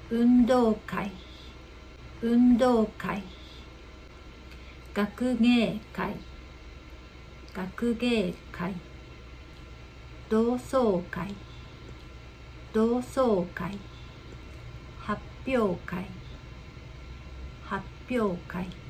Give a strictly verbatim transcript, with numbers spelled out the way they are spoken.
運動会、運動会。学芸会、学芸会。同窓会、同窓会。発表会、発表会。